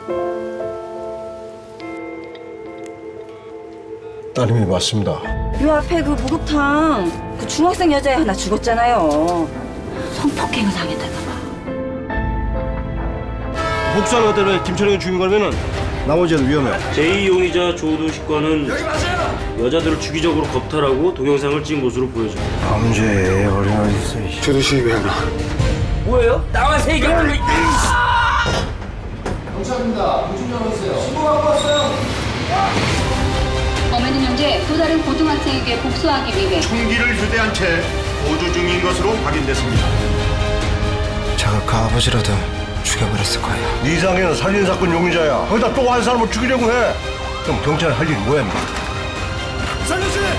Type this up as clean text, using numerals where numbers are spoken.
따님이 맞습니다. 요 앞에 그 목욕탕 그 중학생 여자애 하나 죽었잖아요. 성폭행을 당했다가 봐. 복수하는 것 때문에 김철영이 죽인 거면은 나머지는 위험해. 제2용의자 조두식과는 여자들을 주기적으로 겁탈하고 동영상을 찍은 것으로 보여져. 범죄에 어린아이 있어. 조두식이 왜 하나? 뭐예요? 나와서 얘기하는 거. 경찰입니다. 무슨 연락이세요? 신고 갖고 왔어요. 범행은 현재 또 다른 고등학생에게 복수하기 위해 총기를 휴대한 채 보조 중인 것으로 확인됐습니다. 제가 그 아버지라도 죽여버렸을 거예요. 이상해는 살인사건 용의자야. 거기다 또 한 사람을 죽이려고 해. 그럼 경찰이 할 일이 뭐야? 살려주세요!